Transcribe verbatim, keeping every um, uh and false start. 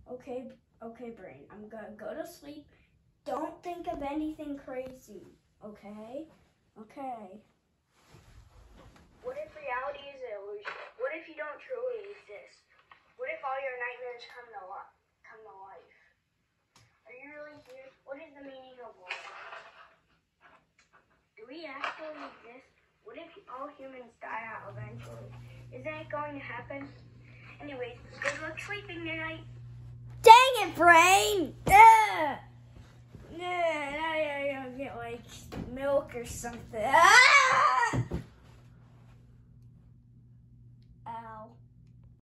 Okay, okay, brain. I'm gonna go to sleep. Don't think of anything crazy, okay? Okay. What if reality is an illusion? What if you don't truly exist? What if all your nightmares come to life? Come to life? Are you really here? What is the meaning of life? Do we actually exist? What if all humans die out eventually? Isn't it going to happen? Anyways, good luck sleeping tonight. Dang it, brain! Ugh. Nah, I gotta get like milk or something. Ah!